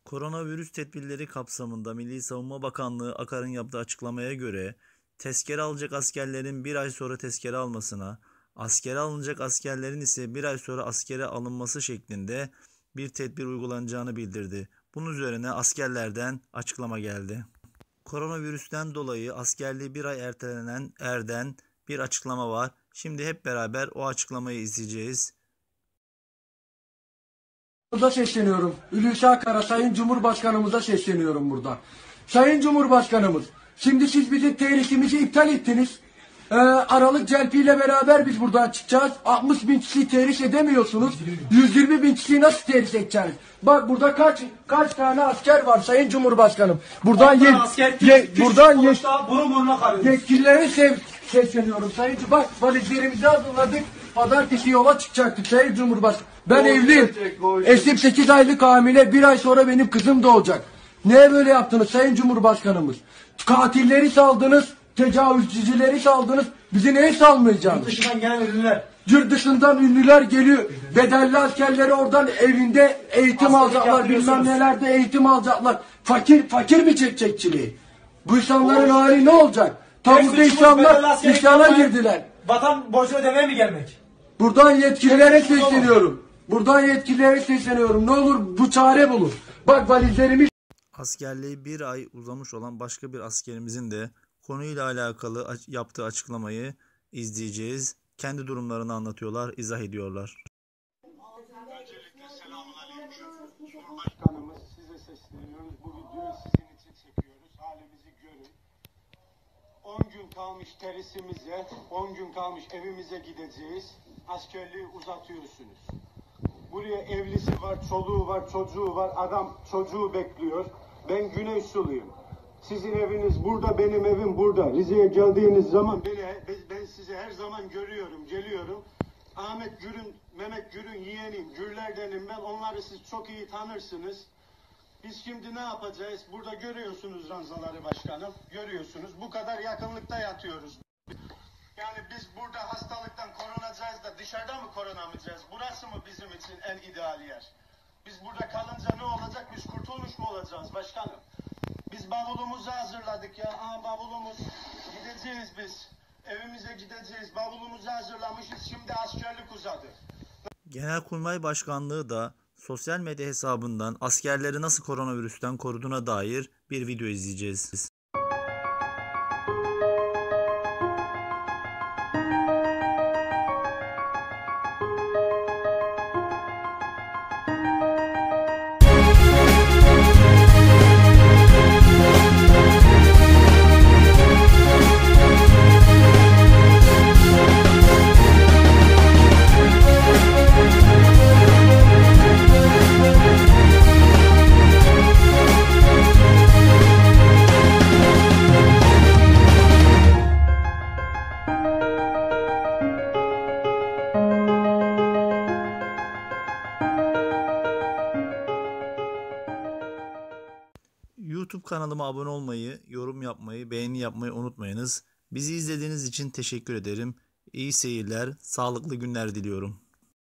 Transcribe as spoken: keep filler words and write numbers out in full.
Koronavirüs tedbirleri kapsamında Milli Savunma Bakanlığı AKAR'ın yaptığı açıklamaya göre tezkere alacak askerlerin bir ay sonra tezkere almasına, askere alınacak askerlerin ise bir ay sonra askere alınması şeklinde bir tedbir uygulanacağını bildirdi. Bunun üzerine askerlerden açıklama geldi. Koronavirüsten dolayı askerliği bir ay ertelenen erden bir açıklama var. Şimdi hep beraber o açıklamayı izleyeceğiz. Da sesleniyorum. Hulusi Akar'a, Sayın Cumhurbaşkanımıza sesleniyorum burada. Sayın Cumhurbaşkanımız, şimdi siz bizim tehlikimizi iptal ettiniz. Ee, Aralık celpiyle beraber biz buradan çıkacağız. altmış bin kişiyi tehrik edemiyorsunuz. yüz yirmi bin kişiyi nasıl tehrik edeceksiniz? Bak burada kaç kaç tane asker var Sayın Cumhurbaşkanım. Buradan ye, asker, ye, buradan ye, burun buruna kalıyoruz. yetkilileri sev, sesleniyorum Sayın. Bak valizlerimizi hazırladık. Pazartesi yola çıkacaktık Sayın Cumhurbaşkanım. Ben Doğru evliyim. gelecek, doğru Eşim sekiz aylık hamile. Bir ay sonra benim kızım doğacak. Niye böyle yaptınız Sayın Cumhurbaşkanımız? Katilleri saldınız, tecavüzcüleri saldınız. Bizi neye salmayacaksınız? Yurt dışından gelen ürünler. Yurt dışından ünlüler geliyor. Bedelli askerleri oradan evinde eğitim Askerlik alacaklar. Bilmem nelerde eğitim alacaklar. Fakir fakir mi çekecek çileyi? Bu insanların Doğru. hali ne olacak? Taburda insanlar isyana girdiler. Vatan borcu ödemeye mi gelmek? Buradan yetkililere sesleniyorum. Buradan yetkililere sesleniyorum. Ne olur bu çare bulun. Bak valizlerimiz... Askerliği bir ay uzamış olan başka bir askerimizin de konuyla alakalı yaptığı açıklamayı izleyeceğiz. Kendi durumlarını anlatıyorlar, izah ediyorlar. Öncelikle selamünaleyküm. Cumhurbaşkanımız, size sesleniyoruz. Bu videoyu sizin için çekiyoruz. Halimizi görün. on gün kalmış terisimize, on gün kalmış evimize gideceğiz. Askerliği uzatıyorsunuz. Buraya evlisi var, çoluğu var, çocuğu var. Adam çocuğu bekliyor. Ben Güney Suluyum. Sizin eviniz burada, benim evim burada. Rize'ye geldiğiniz zaman beni, ben sizi her zaman görüyorum, geliyorum. Ahmet Gür'ün, Mehmet Gür'ün yeğeniyim, Gürlerdenim ben. Onları siz çok iyi tanırsınız. Biz şimdi ne yapacağız? Burada görüyorsunuz ranzaları başkanım. Görüyorsunuz. Bu kadar yakınlıkta yatıyoruz. Yani biz burada hastalıktan korunacağız da dışarıda mı korunamayacağız? Burası mı bizim için en ideal yer? Biz burada kalınca ne olacak? Biz kurtulmuş mu olacağız başkanım? Biz bavulumuzu hazırladık ya. Aha bavulumuz. Gideceğiz biz. Evimize gideceğiz. Bavulumuzu hazırlamışız. Şimdi askerlik uzadı. Genelkurmay Başkanlığı da sosyal medya hesabından askerleri nasıl koronavirüsten koruduğuna dair bir video izleyeceğiz. YouTube kanalıma abone olmayı, yorum yapmayı, beğeni yapmayı unutmayınız. Bizi izlediğiniz için teşekkür ederim. İyi seyirler, sağlıklı günler diliyorum.